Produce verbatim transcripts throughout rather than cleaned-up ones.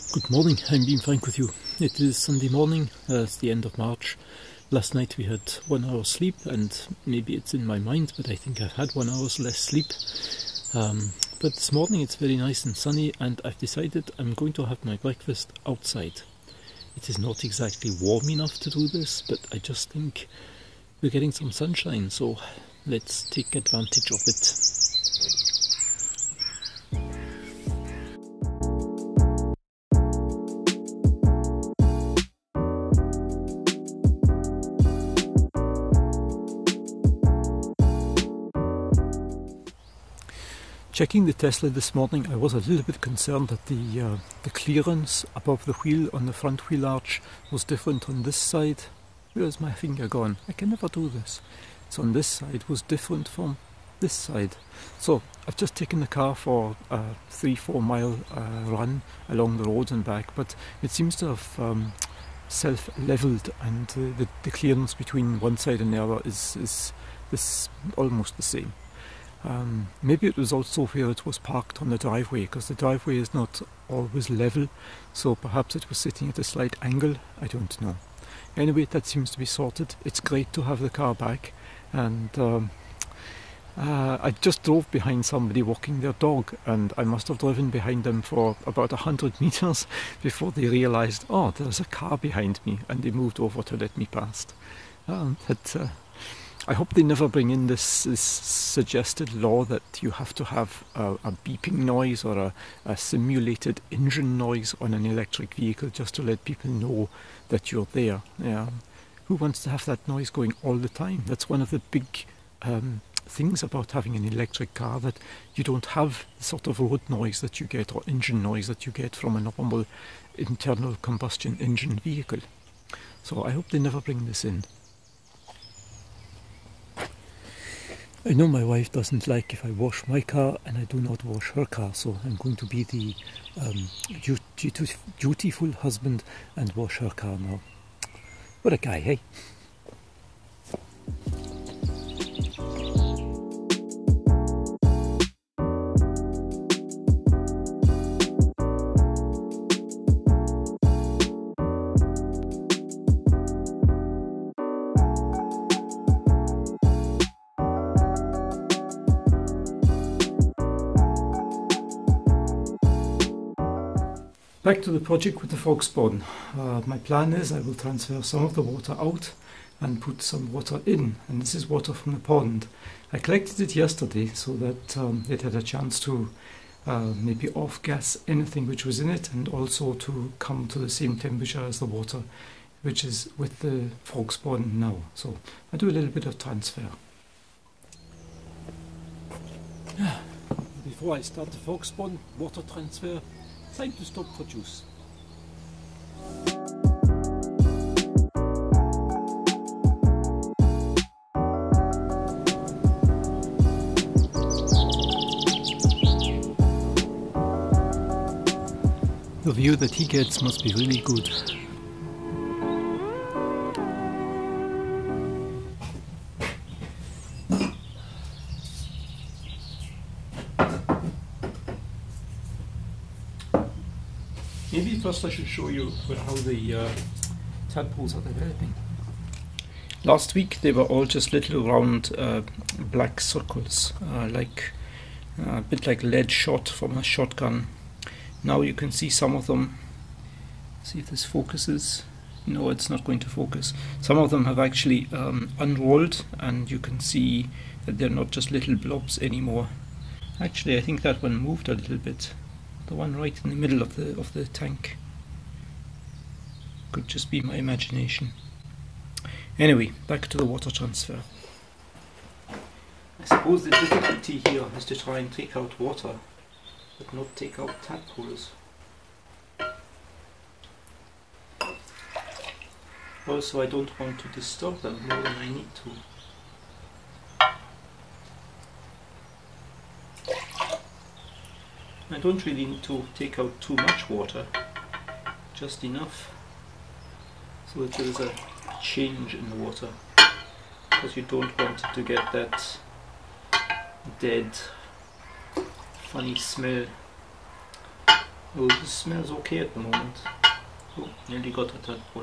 Good morning, I'm being frank with you. It is Sunday morning, uh, it's the end of March. Last night we had one hour sleep, and maybe it's in my mind, but I think I've had one hour's less sleep. Um, but this morning it's very nice and sunny, and I've decided I'm going to have my breakfast outside. It is not exactly warm enough to do this, but I just think we're getting some sunshine, so let's take advantage of it. Checking the Tesla this morning, I was a little bit concerned that the uh, the clearance above the wheel on the front wheel arch was different on this side. Where's my finger gone? I can never do this. So on this side was different from this side. So I've just taken the car for a three, four mile uh, run along the road and back, but it seems to have um, self-leveled, and uh, the, the clearance between one side and the other is, is, is almost the same. Um, maybe it was also where it was parked on the driveway, because the driveway is not always level, so perhaps it was sitting at a slight angle, I don't know. Anyway, that seems to be sorted. It's great to have the car back, and um, uh, I just drove behind somebody walking their dog, and I must have driven behind them for about a hundred meters before they realized, oh, there's a car behind me, and they moved over to let me past. Um, but, uh, I hope they never bring in this, this suggested law that you have to have a, a beeping noise or a, a simulated engine noise on an electric vehicle just to let people know that you're there. Yeah. Who wants to have that noise going all the time? That's one of the big um, things about having an electric car, that you don't have the sort of road noise that you get, or engine noise that you get from a normal internal combustion engine vehicle. So I hope they never bring this in. I know my wife doesn't like if I wash my car and I do not wash her car, so I'm going to be the um, dutiful husband and wash her car now. What a guy, hey? Back to the project with the frog spawn. Uh, my plan is I will transfer some of the water out and put some water in, and this is water from the pond. I collected it yesterday so that um, it had a chance to uh, maybe off-gas anything which was in it, and also to come to the same temperature as the water which is with the frog spawn now. So I do a little bit of transfer. Before I start the frog spawn water transfer, time to stop for juice. The view that he gets must be really good. Maybe first I should show you how the uh, tadpoles are developing. Last week they were all just little round uh, black circles, uh, like uh, a bit like lead shot from a shotgun. Now you can see some of them. See if this focuses. No, it's not going to focus. Some of them have actually um, unrolled, and you can see that they're not just little blobs anymore. Actually, I think that one moved a little bit. The one right in the middle of the of the tank. Could just be my imagination. Anyway, back to the water transfer. I suppose the difficulty here is to try and take out water, but not take out tadpoles. Also, I don't want to disturb them more than I need to. I don't really need to take out too much water, just enough so that there is a change in the water, because you don't want to get that dead, funny smell Oh, this smells okay at the moment. Oh, nearly got a tadpole.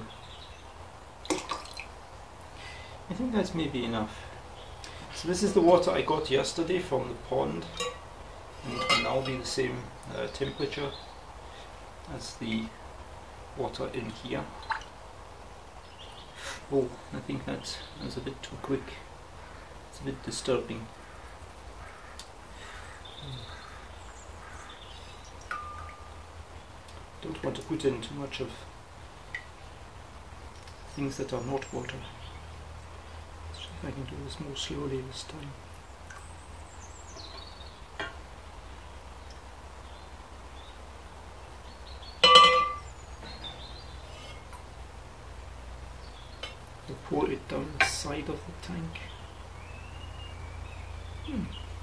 I think that's maybe enough. So this is the water I got yesterday from the pond, and it will now be the same uh, temperature as the water in here. Oh, I think that was a bit too quick. It's a bit disturbing. Don't want to put in too much of things that are not water. Let's see if I can do this more slowly this time. I'll pour it down the side of the tank. Hmm.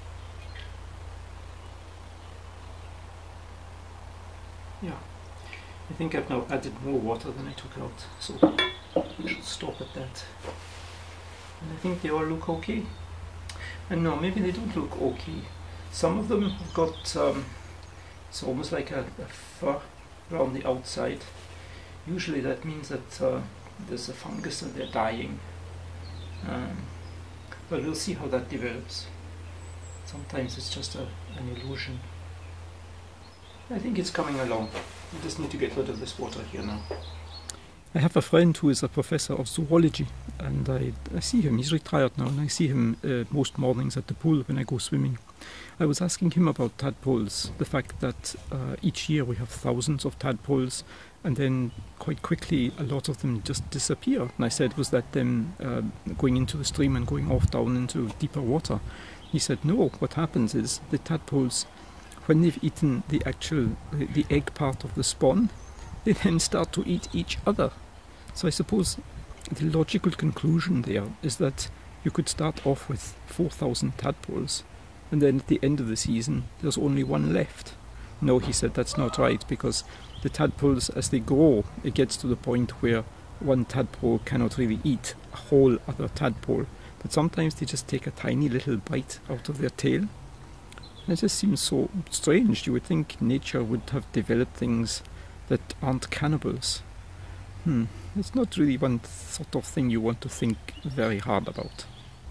Yeah, I think I've now added more water than I took out, so I should stop at that. And I think they all look okay. And no, maybe they don't look okay. Some of them have got, um, it's almost like a, a fur around the outside. Usually that means that uh, there's a fungus and they're dying. Um, but we'll see how that develops. Sometimes it's just a, an illusion. I think it's coming along. We just need to get rid of this water here now. I have a friend who is a professor of zoology, and I, I see him, he's retired now, and I see him uh, most mornings at the pool when I go swimming. I was asking him about tadpoles, the fact that uh, each year we have thousands of tadpoles, and then quite quickly a lot of them just disappear. And I said, was that them uh, going into the stream and going off down into deeper water? He said, no, what happens is the tadpoles, when they've eaten the actual, the, the egg part of the spawn, they then start to eat each other. So I suppose the logical conclusion there is that you could start off with four thousand tadpoles, and then at the end of the season there's only one left. No, he said that's not right, because the tadpoles, as they grow, it gets to the point where one tadpole cannot really eat a whole other tadpole, but sometimes they just take a tiny little bite out of their tail. And it just seems so strange. You would think nature would have developed things that aren't cannibals. Hmm, it's not really one sort of thing you want to think very hard about.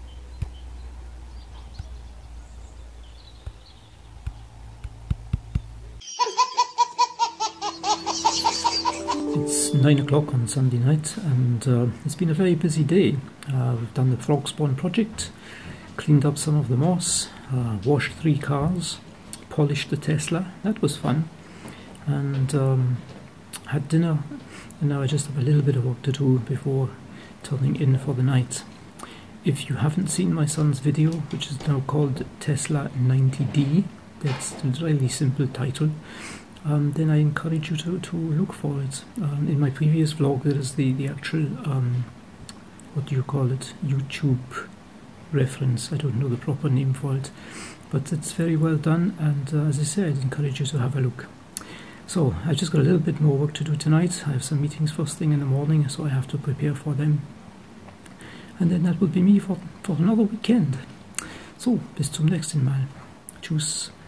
It's nine o'clock on Sunday night, and uh, it's been a very busy day. Uh, we've done the frog spawn project, cleaned up some of the moss, uh, washed three cars, polished the Tesla. That was fun. And um, had dinner, and now I just have a little bit of work to do before turning in for the night. If you haven't seen my son's video, which is now called Tesla ninety D, that's a really simple title, um, then I encourage you to, to look for it. Um, in my previous vlog there is the, the actual, um, what do you call it, YouTube reference. I don't know the proper name for it, but it's very well done, and uh, as I said, I encourage you to have a look. So I've just got a little bit more work to do tonight. I have some meetings first thing in the morning, so I have to prepare for them, and then that will be me for, for another weekend. So bis zum nächsten Mal. Tschüss.